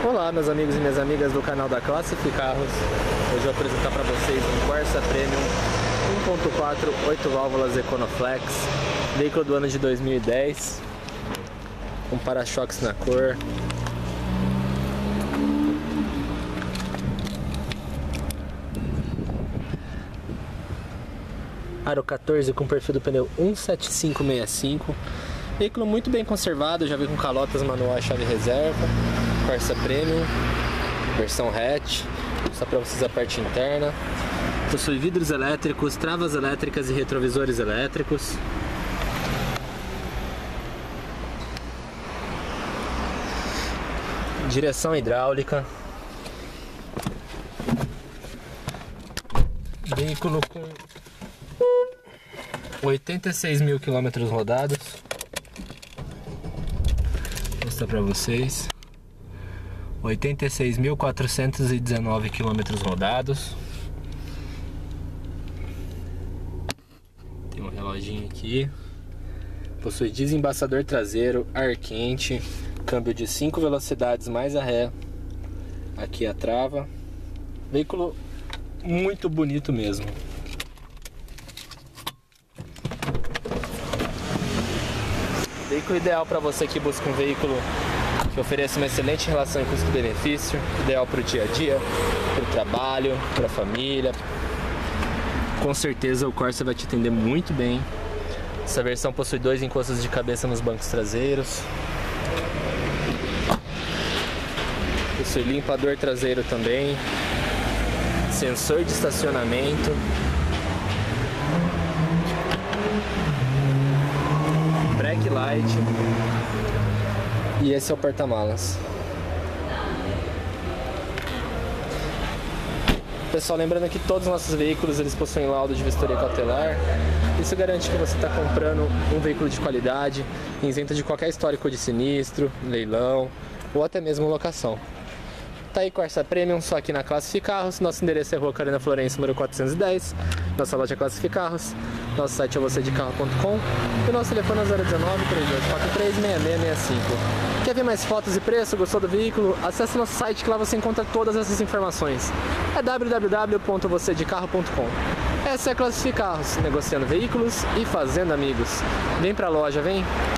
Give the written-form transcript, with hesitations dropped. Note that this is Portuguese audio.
Olá, meus amigos e minhas amigas do canal da Classific Carros. Hoje eu vou apresentar para vocês um Corsa Premium 1.4 8 válvulas Econoflex, veículo do ano de 2010, com para-choques na cor. Aro 14 com perfil do pneu 17565. Veículo muito bem conservado, já veio com calotas manual e chave reserva. Corsa Premium, versão hatch, só para vocês a parte interna. Possui vidros elétricos, travas elétricas e retrovisores elétricos. Direção hidráulica. Veículo com 86 mil quilômetros rodados. Vou mostrar para vocês. 86.419 quilômetros rodados. Tem um reloginho aqui. Possui desembaçador traseiro, ar quente, câmbio de 5 velocidades mais a ré. Aqui a trava. Veículo muito bonito mesmo. Veículo ideal para você que busca um veículo que ofereça uma excelente relação custo-benefício, ideal para o dia a dia, para o trabalho, para a família. Com certeza o Corsa vai te atender muito bem. Essa versão possui 2 encostos de cabeça nos bancos traseiros. Possui limpador traseiro também, sensor de estacionamento. Brake light. E esse é o porta-malas. Pessoal, lembrando que todos os nossos veículos eles possuem laudo de vistoria cautelar. Isso garante que você está comprando um veículo de qualidade, isento de qualquer histórico de sinistro, leilão ou até mesmo locação. Tá aí Corsa Premium, só aqui na Classific Carros. Nosso endereço é Rua Carolina Florencio, número 410. Nossa loja é Classific Carros. Nosso site é vocêdecarro.com. E o nosso telefone é 019-3243-6665. Quer ver mais fotos e preço? Gostou do veículo? Acesse nosso site que lá você encontra todas essas informações. É www.vocêdecarro.com. Essa é a Classific Carros, negociando veículos e fazendo amigos. Vem pra loja, vem!